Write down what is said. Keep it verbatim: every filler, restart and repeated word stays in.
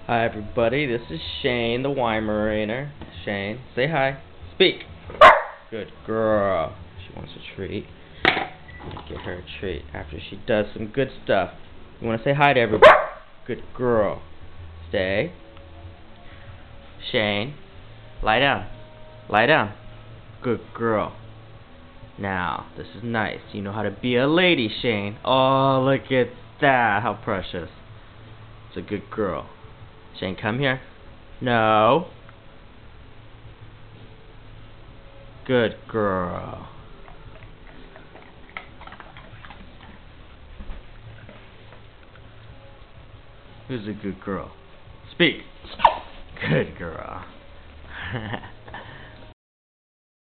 Hi everybody, this is Shayne, the Weimaraner. Shayne, say hi. Speak. Good girl. She wants a treat. Get her a treat after she does some good stuff. You want to say hi to everybody? Good girl. Stay. Shayne, lie down. Lie down. Good girl. Now, this is nice. You know how to be a lady, Shayne. Oh, look at that. How precious. It's a good girl. Shayne, come here. No. Good girl. Who's a good girl? Speak. Good girl.